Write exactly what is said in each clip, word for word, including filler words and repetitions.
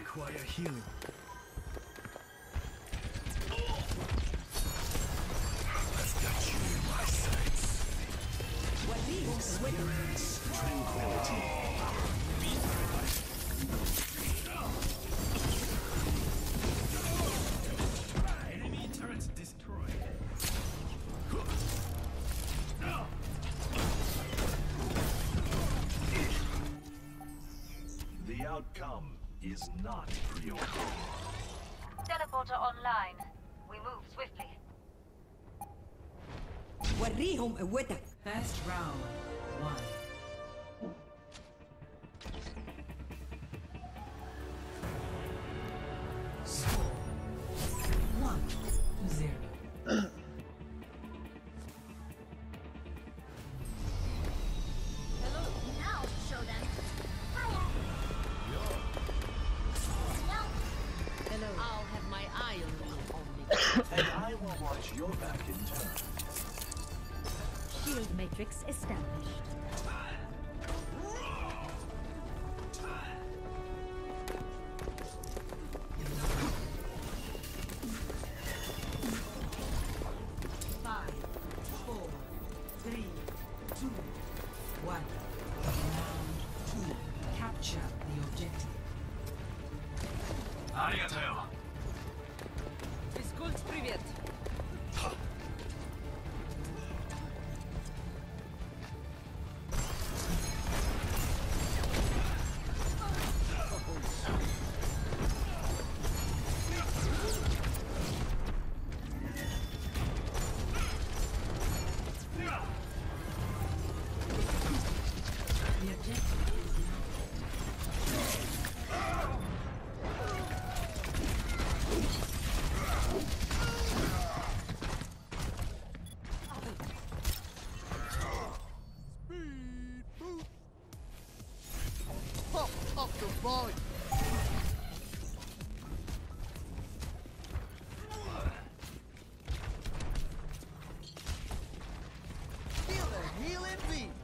require healing. I've got you in my sights. Experience tranquility. Enemy turret destroyed. The outcome is not preordained. Teleporter online. We move swiftly. وريهم قوتك. First round, one. Score one to zero. Hello. Now show them. Fire. Hello. I'll have my eye on you only. And I will watch your back in turn. Shield matrix established. Five, four, three, two, one. Round two. Capture the objective. Arigato. Физкульт, привет. The objective is now. Speed boost. Pump up the volume. Feel the healing beat.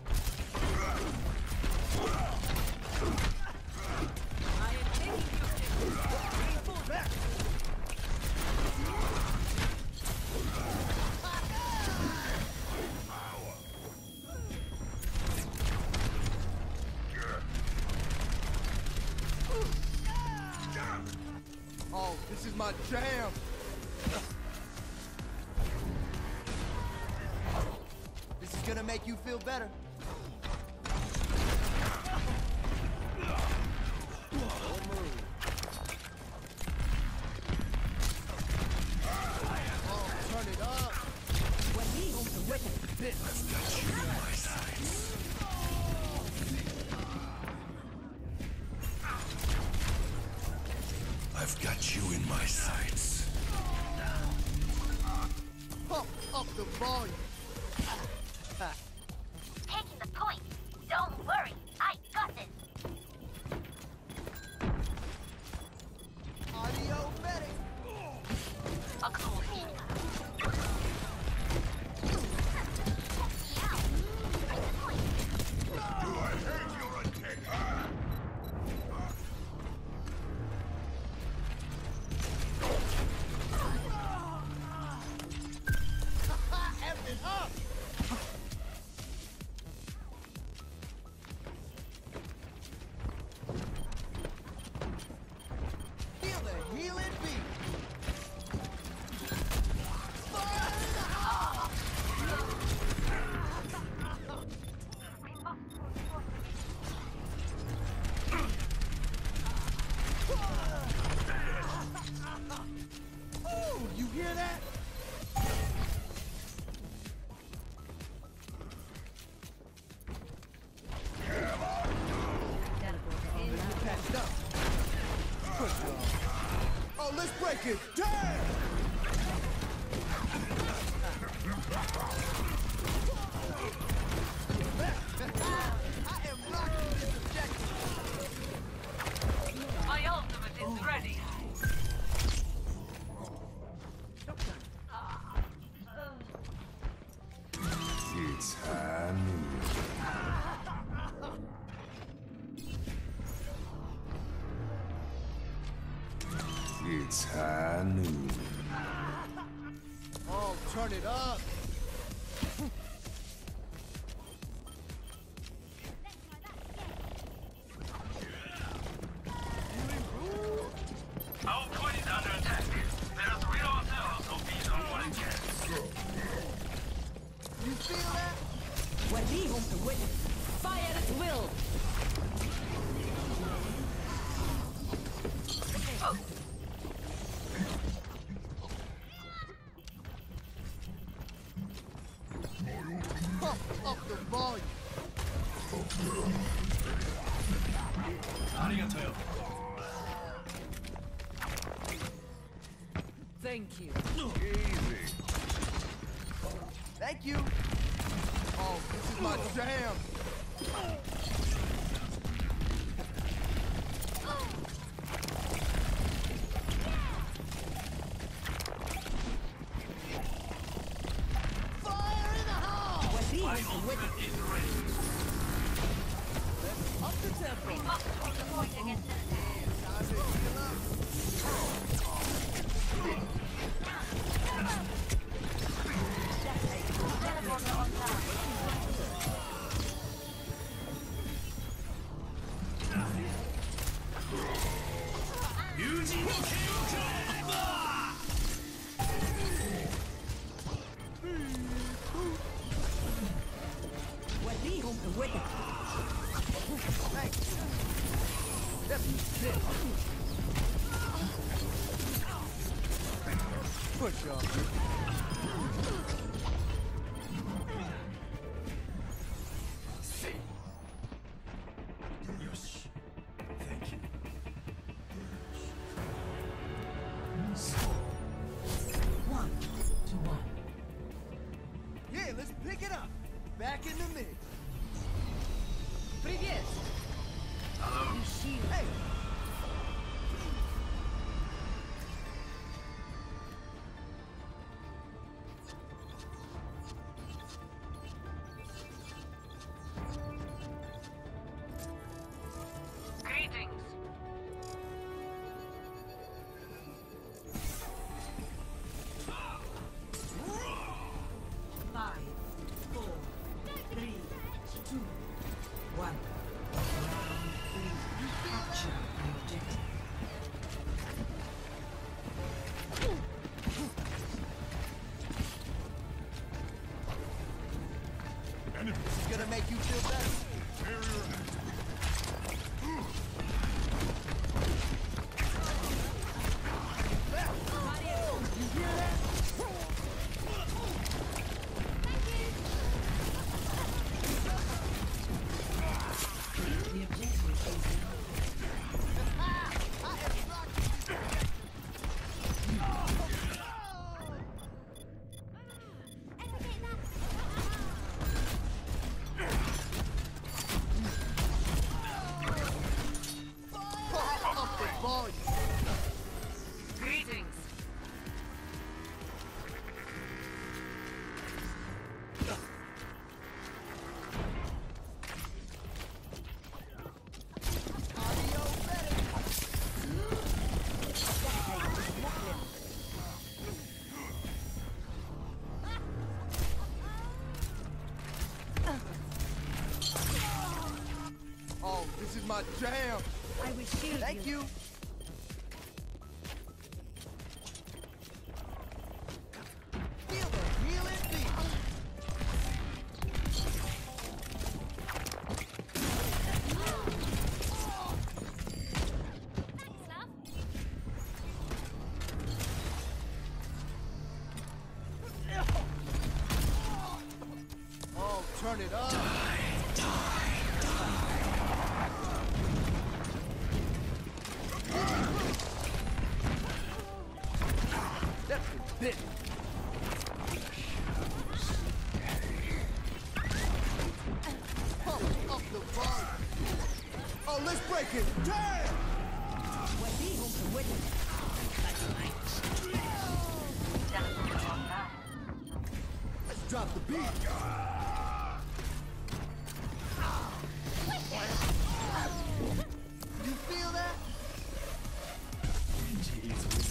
I am taking Oh, this is my jam. This is gonna make you feel better. Don't move. Oh, turn it up. وريهم قوتك. I've got you in my sights. I've got you in my sights. Pump up the volume. Taking the point. Don't worry. I got this. Audio medic. Accomplishing. Do I hate your attack? F it up. Feel the healing beat. Oh, you hear that? Patched up. Push it on. Oh, let's break it. Damn! I am rocking this objective. My ultimate is ready. It's honey. It's high noon. Oh, turn it up. Our point is under attack. There's real cells of these unwanted guests. You feel that? وريهم قوتك. Fire at will. Pump up the volume. Arigato. Thank you. Easy. Thank you. Oh, this is my jam. Fire in the hole! وريهم قوتك. Is ready. Up the tempo. Time to heal up. وريهم قوتك. Thanks. That's it. Push up. Yosh. Thank you. One to one. Yeah, let's pick it up. Back in the mix. Привет. Hey, Greetings. Five, four, three, two, one. Round three. Capture the objective. this is gonna make you feel better. You hear that? The objective is Pump up the volume. Greetings. Audio better. Oh, this is my jam. I will shield Thank you. Feel the healing beat. Oh, turn it up. That's a bit. Pump up the volume. Oh, let's break it. Damn! وريهم قوتك. Let's drop the beat. You feel that? Jeez.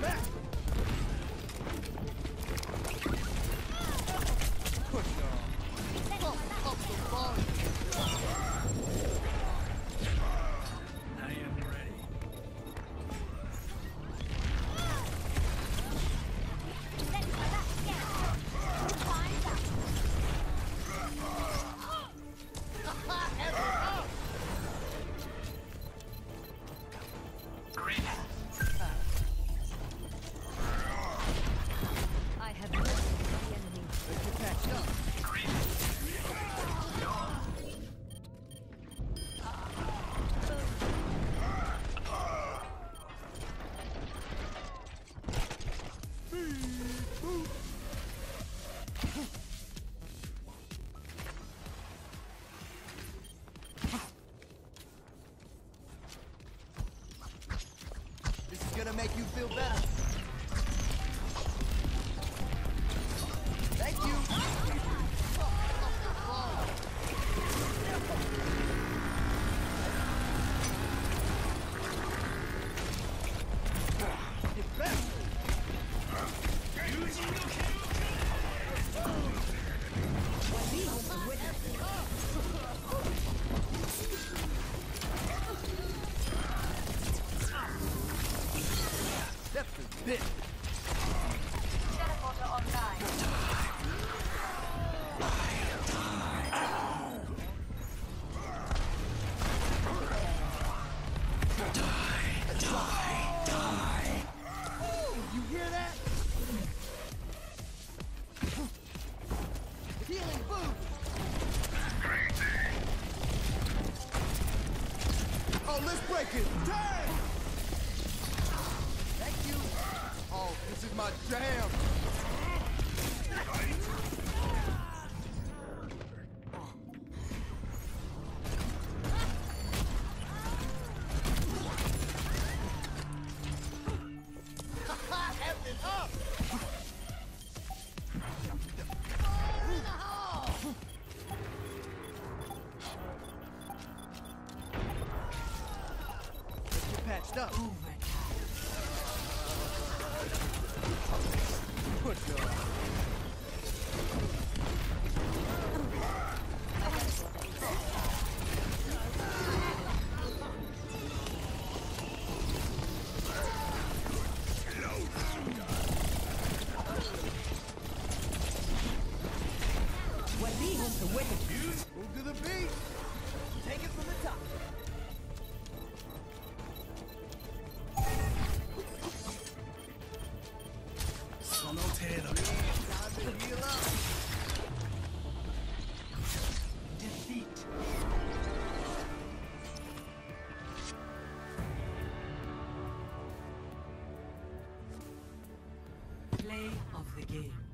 back. Push on. Pump up the volume. I am ready. Greetings. I have listened to the enemy. Let's get patched up. This is gonna make you feel better. Thank you. Get back. Be home to witness. That's a bit. Teleporter online. You hear that? Healing boost. Oh, let's break it. Turn. Thank you. Oh, this is my jam. F it up. Let's get patched up. Push on. What be home to witness. Move to the beat. Take it from the top. Sono Taylor. Time to heal up. Defeat. Play of the game.